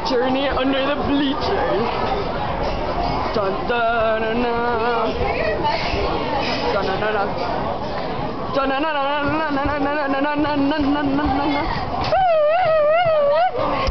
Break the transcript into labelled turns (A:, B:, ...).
A: Journey under the bleachers. Dun dun dun dun. Dun dun dun dun. Dun dun dun dun dun dun dun dun dun dun dun dun dun.